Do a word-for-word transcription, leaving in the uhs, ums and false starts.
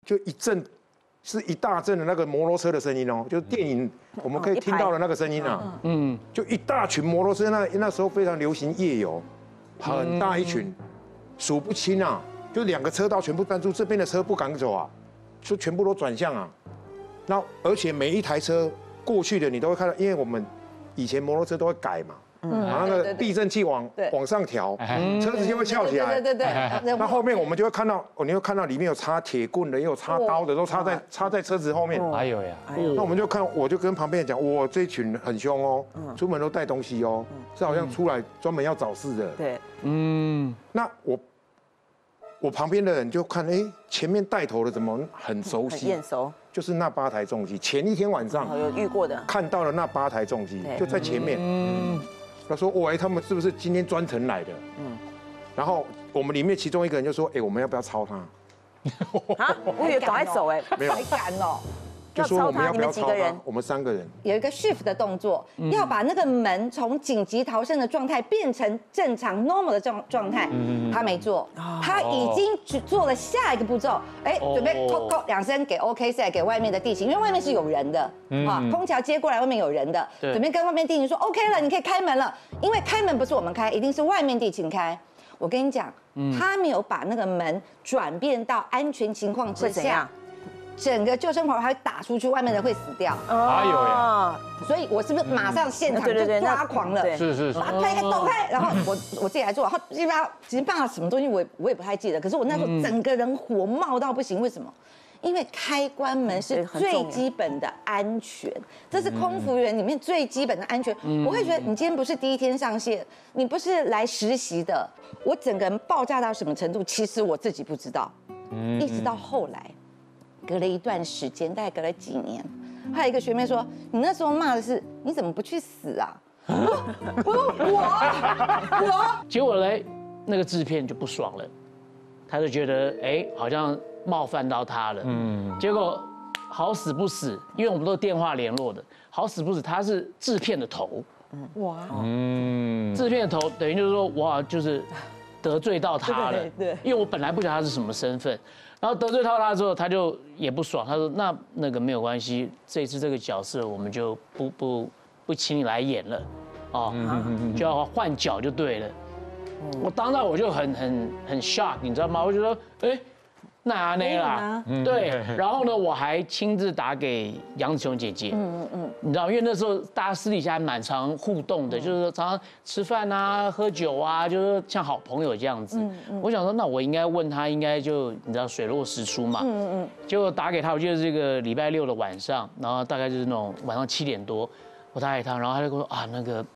就一阵，是一大阵的那个摩托车的声音哦，就是电影我们可以听到的那个声音啊，嗯，就一大群摩托车，那那时候非常流行夜游，很大一群，数不清啊，就两个车道全部站住，这边的车不敢走啊，就全部都转向啊，那而且每一台车过去的你都会看到，因为我们以前摩托车都会改嘛。把那个避震器往往上调，车子就会翘起来。 对对对。 那后面我们就会看到，哦，你会看到里面有插铁棍的，也有插刀的，都插在插在车子后面。 哎呦呀！ 那我们就看，我就跟旁边人讲，哇，这一群很凶哦，出门都带东西哦，是好像出来专门要找事的。 对， 嗯。那我我旁边的人就看，哎，前面带头的怎么很熟悉？ 很眼熟。 就是那八台重机，前一天晚上有遇过的， 看到了那八台重机，就在前面。嗯。他说：“喂，他们是不是今天专程来的？”嗯，然后我们里面其中一个人就说：“哎，我们要不要抄他？” 啊，我以为赶快走哎， 没有， 还敢哦。 就说我们要不要抄你们几个人他？我们三个人有一个 shift 的动作，要把那个门从紧急逃生的状态变成正常 normal 的状状态。他没做，他已经只做了下一个步骤。哎，准备扣扣两声给 OK 赛给外面的地勤，因为外面是有人的啊，空桥接过来，外面有人的，准备跟外面地勤说 OK 了，你可以开门了。因为开门不是我们开，一定是外面地勤开。我跟你讲，他没有把那个门转变到安全情况之下。整个救生环还会打出去，外面人会死掉。 哎呦呀！ 所以我是不是马上现场就抓狂了？ 是是是， 把它推开，抖开，然后我我自己来做，然后基本上其实办了什么东西我也我也不太记得，可是我那时候整个人火冒到不行，为什么？因为开关门是最基本的安全，这是空服员里面最基本的安全。我会觉得你今天不是第一天上线，你不是来实习的，我整个人爆炸到什么程度，其实我自己不知道，一直到后来。隔了一段时间，大概隔了几年，还有一个学妹说：“你那时候骂的是你怎么不去死啊？”我我我我， 结果嘞，那个制片就不爽了，他就觉得哎，好像冒犯到他了。嗯，结果好死不死，因为我们都是电话联络的，好死不死他是制片的头。哇，嗯，制片的头等于就是说，哇，就是得罪到他了。对，因为我本来不晓得他是什么身份。然后得罪到他之后，他就也不爽。他说：“那那个没有关系，这一次这个角色我们就不不不请你来演了，哦，就要换角就对了。”我当时我就很很很 shock， 你知道吗？我就说：“哎，那那啦，对。”然后呢，我还亲自打给杨紫琼姐姐，嗯嗯嗯，你知道，因为那时候大家私底下还蛮常互动的，就是常常吃饭啊、喝酒啊，就是像好朋友这样子。我想说，那我应该问他，应该就你知道水落石出嘛。嗯嗯。结果打给他，我记得这个礼拜六的晚上，然后大概就是那种晚上七点多，我打给他，然后他就跟我说啊，那个